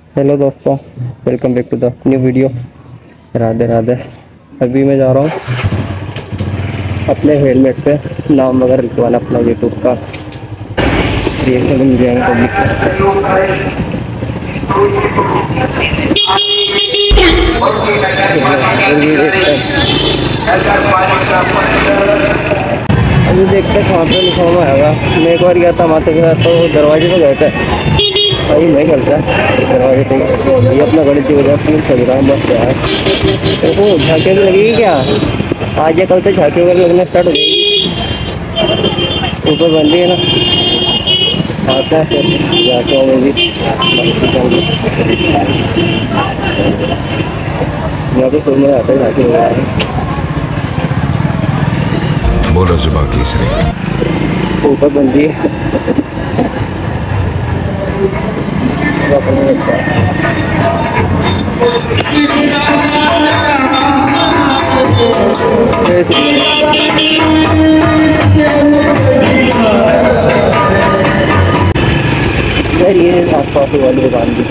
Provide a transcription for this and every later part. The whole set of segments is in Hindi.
हेलो दोस्तों, welcome back to the new video. Radhe Radhe. अभी मैं जा रहा हूँ अपने हेलमेट पे नाम वगैरह लिखवाना अपना यूट्यूब का। देखने को मिल जाएगा पब्लिक। अभी देखते हैं कहाँ पे लिखा हुआ आएगा। मैं एक बार गया था माता के साथ, तो दरवाजे पे गए थे, अभी नहीं चलता दरवाजे पे। ये अपना गणित की वजह से चल रहा है बस यार। देखो झांकी भी लगेगी क्या? आज या कल से झांकी वगैरह लगना स्टार्ट हो जाएगी। ऊपर बंदी है ना, आता है फिर झांकियों में भी। यहाँ पे सुनने आता है झांकी वगैरह। बोलो जुबान केसरी। ऊपर बंदी है। ये आसपास वाली दुकान भी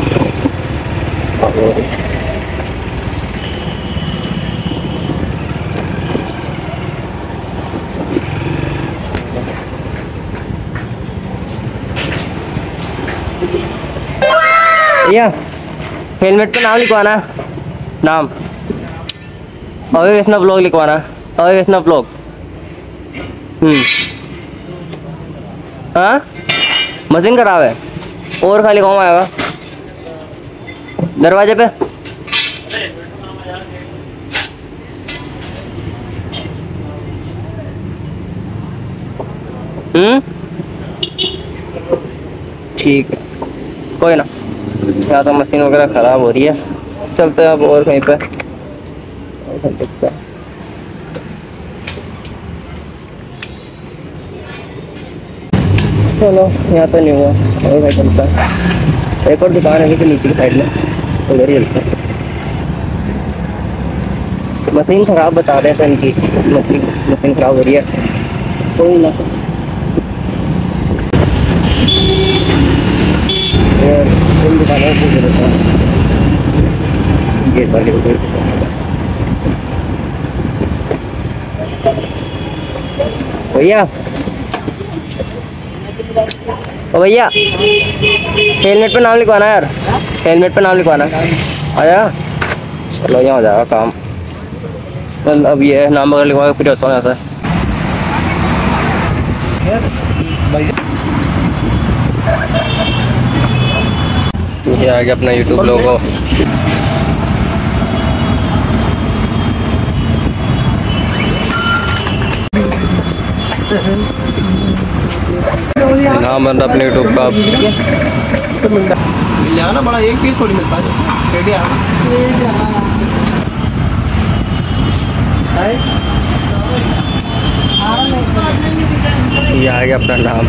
भैया, हेलमेट पे नाम लिखवाना। नाम अभी वैष्णव ब्लॉग लिखवाना। अभी वैष्णव ब्लॉग। हाँ, मशीन खराब है और खाली कौन आएगा दरवाजे पे? ठीक है, कोई ना। यहाँ तो मशीन वगैरह ख़राब हो रही है। चलते हैं अब और कहीं पे। चलो, यहाँ तो नहीं हुआ और कहीं चलता है। एक और दुकान है नीचे की साइड में, उधर ही चलता है। मशीन ख़राब बता रहे थे इनकी। मशीन ख़राब हो रही है। कोई ना, इन दुकानों को गेट वाले भैया। ओ भैया, हेलमेट पे नाम लिखवाना यार। हेलमेट पे नाम लिखवाना। आया, चलो यहाँ हो जाएगा काम। अब ये नाम वगैरह लिखवा के फिर होता हूँ यहाँ से। ये आ गया अपना यूट्यूब लोगो। नाम बन रहा अपने यूट्यूब का। मिल जाएगा ना, बड़ा एक पीस थोड़ी मिलता है। ये आ गया अपना नाम।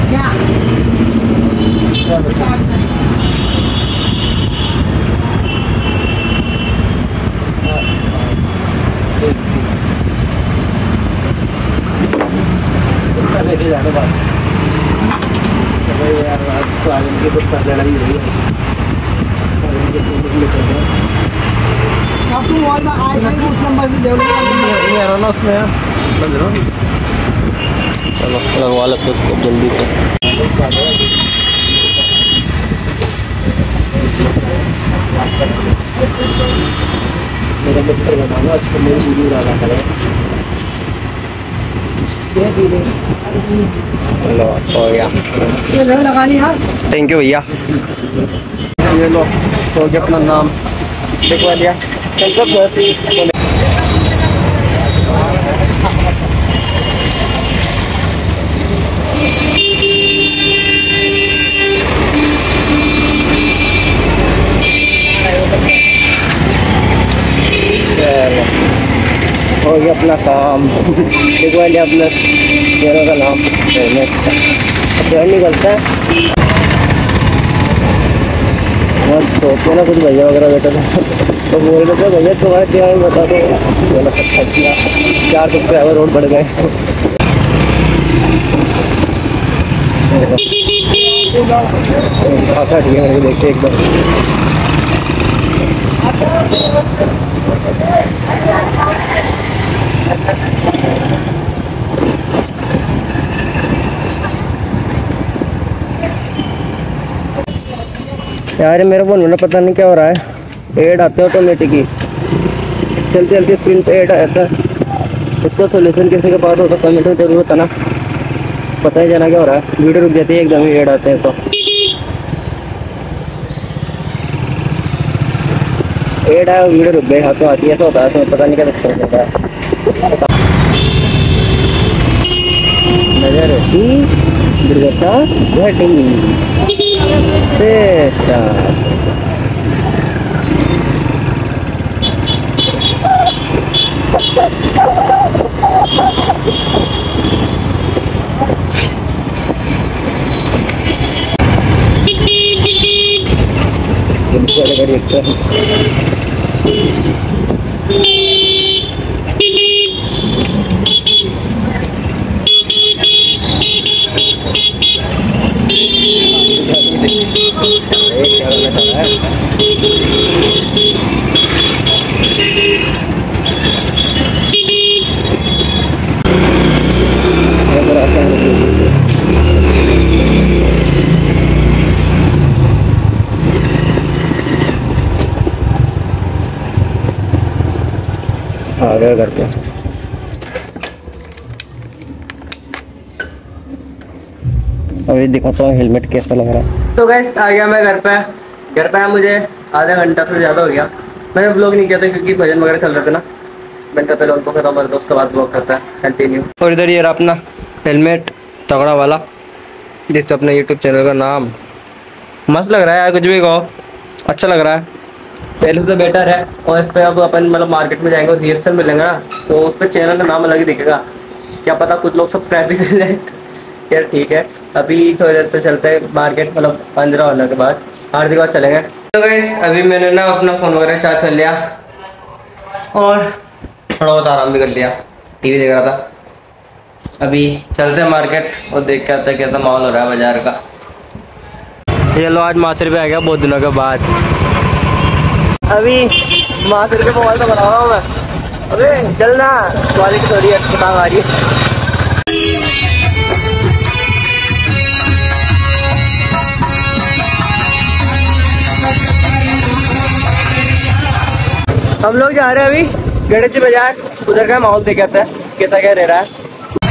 अब तुम मोबाइल में आए थे उस नंबर से दे ना उसमें यार। चलो लगवा लेते उसको जल्दी से। मेरा मित्र बनाना, इसको मेरी वीडियो डाला करें। चलो हो गया। लगा ली यार। थैंक यू भैया। ये लो, हो गया अपना नाम लिखवा लिया। हो गया अपना काम। लिखवा लिया अपना चेहरे का नाम। निकलता है बस। सोचते ना कुछ भैया वगैरह बैठे थे तो बोल रहे थे भैया तुम्हारे क्या बता दो। 4 रुपये और रोड बढ़ गए। ठीक है, देखते एकदम यार मेरे फोन में पता नहीं क्या हो रहा है, एड आते ऑटोमेटिक ही, चलते चलते स्क्रीन पे एड आता है। इसका सोल्यूशन किसी के पास होता कमेंट में जरूर बताना, पता ही जाना क्या हो रहा है। वीडियो रुक जाती है एकदम ही एड आते हैं तो। एड आया वीडियो रुक गई, हाँ तो आती है तो होता है, तो पता नहीं क्या दिक्कत होता है। नजर होती दुर्घटना घटी आ गया घर पे। अभी दिखाता हूँ हेलमेट कैसा लग रहा है। तो गाइस आ गया मैं घर पे आया मुझे आधा घंटा से ज़्यादा हो गया। मैंने व्लॉग नहीं किया था क्योंकि भजन वगैरह चल रहे थे ना। मैंने पहले उनको खत्म कर दो, उसके बाद व्लॉग करता है कंटिन्यू। और इधर ये रहा अपना हेलमेट तगड़ा वाला, जिससे अपने यूट्यूब चैनल का नाम। मस्त लग रहा है यार, कुछ भी कहो अच्छा लग रहा है, पहले से तो बेटर है। और इस पर अब अपन मतलब मार्केट में जाएंगे और रिहर्सल मिलेंगे ना, तो उस पर चैनल का नाम अलग ही दिखेगा। क्या पता कुछ लोग सब्सक्राइब भी कर लें। यार ठीक है, अभी थोड़ी देर से चलते हैं मार्केट, मतलब अंधेरा होने के बाद, आरती के बाद चलेंगे। तो गाइस अभी मैंने ना अपना फ़ोन वगैरह चार्ज कर लिया और थोड़ा बहुत आराम भी कर लिया, टीवी देख रहा था। अभी चलते हैं मार्केट और देख के आते हैं कैसा माहौल हो रहा है बाजार का। चलो आज मार्केट पे आ गया बहुत दिनों के बाद। अभी मार्केट के मोबाइल तो बना रहा हूँ मैं। अबे चलना, क्वालिटी थोड़ी अच्छी आ रही है। हम लोग जा रहे हैं अभी गणेश जी बाजार, उधर का माहौल देख आता है कैसा क्या रह रहा है।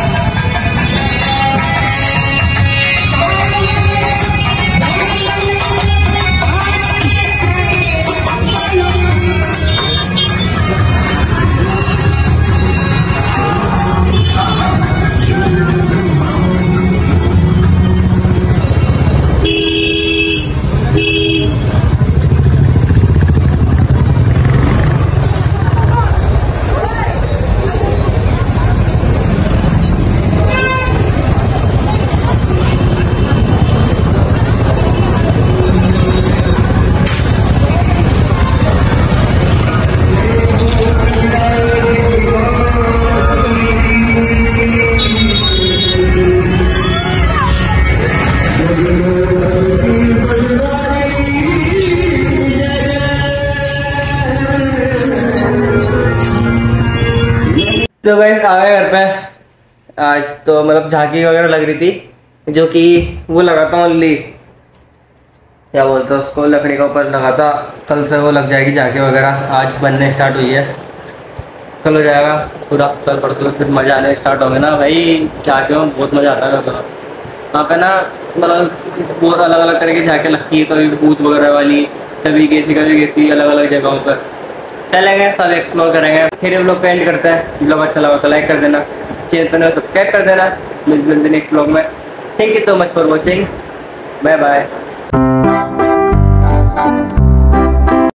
तो गाइस आ गए घर पे। आज तो मतलब झांकी वगैरह लग रही थी, जो कि वो लगाता हूँ ओनली क्या बोलते हैं उसको, लकड़ी का ऊपर लगाता। कल से वो लग जाएगी झांकी वगैरह, आज बनने स्टार्ट हुई है, कल हो जाएगा पूरा। कल परसों फिर मज़ा आने स्टार्ट होंगे ना भाई, झांकी में बहुत मज़ा आता है। वहाँ पे ना मतलब बहुत अलग अलग तरह की झांकी लगती है, कभी भूत वगैरह वाली, कभी कैसी अलग अलग जगहों पर चलेंगे, सब एक्सप्लोर करेंगे। फिर हम लोग का एंड करते हैं। ब्लॉग अच्छा लगा तो लाइक कर देना, चैनल पर सब्सक्राइब कर देना। मिलते हैं नेक्स्ट ब्लॉग में। Thank you so much for watching, bye bye.